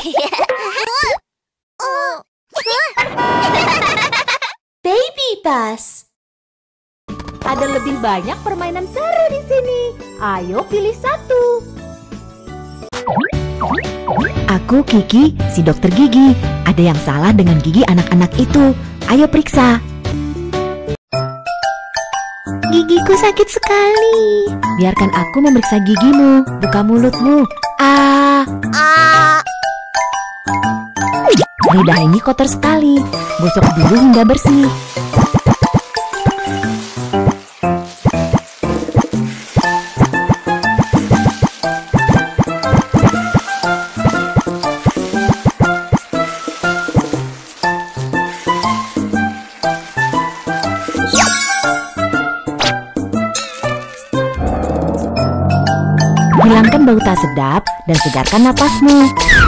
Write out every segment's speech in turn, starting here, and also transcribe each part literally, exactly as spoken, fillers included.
Baby Bus. Ada lebih banyak permainan seru di sini. Ayo pilih satu. Aku Kiki, si dokter gigi. Ada yang salah dengan gigi anak-anak itu. Ayo periksa. Gigiku sakit sekali. Biarkan aku memeriksa gigimu. Buka mulutmu. Ah. Ah. Lidah ini kotor sekali. Gosok dulu hingga bersih. Hilangkan bau tak sedap dan segarkan napasmu.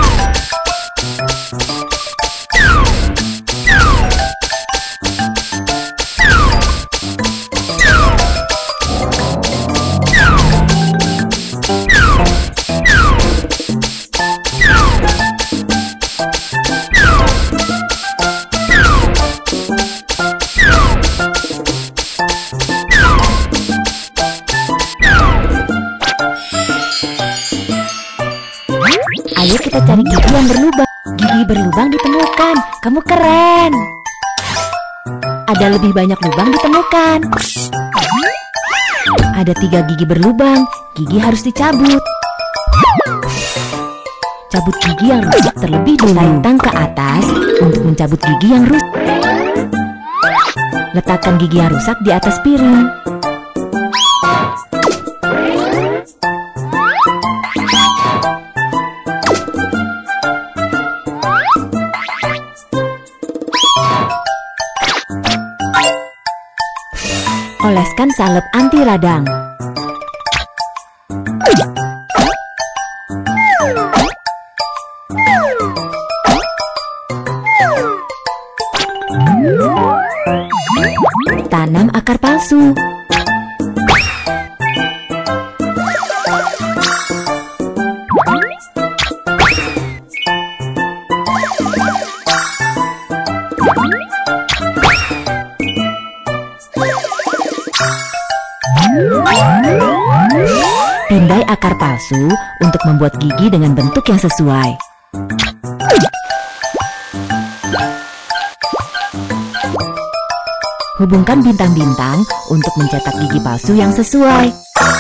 Ayo kita cari gigi yang berlubang. Gigi berlubang ditemukan. Kamu keren. Ada lebih banyak lubang ditemukan. Ada tiga gigi berlubang. Gigi harus dicabut. Cabut gigi yang rusak terlebih dulu. Tarik ke atas untuk mencabut gigi yang rusak. Letakkan gigi yang rusak di atas piring. Oleskan salep anti radang. Tanam akar palsu. Pindai akar palsu untuk membuat gigi dengan bentuk yang sesuai. Hubungkan bintang-bintang untuk mencetak gigi palsu yang sesuai.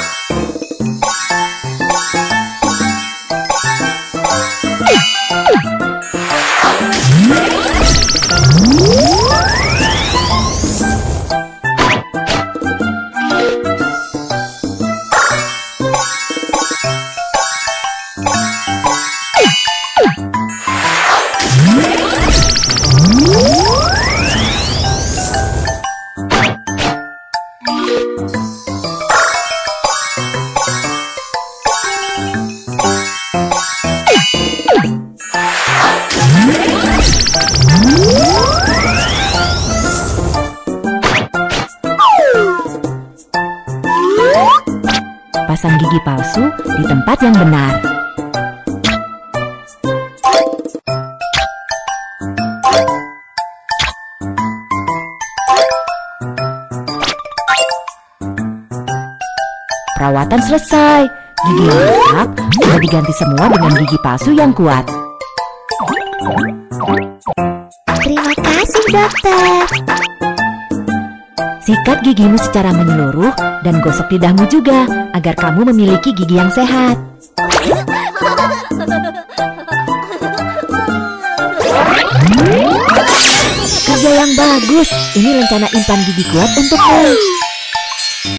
Pasang gigi palsu di tempat yang benar. Perawatan selesai. Gigi yang rusak sudah diganti semua dengan gigi palsu yang kuat. Terima kasih, dokter. Sikat gigimu secara menyeluruh dan gosok lidahmu juga agar kamu memiliki gigi yang sehat. Kerja yang bagus. Ini rencana impan gigi kuat untukmu.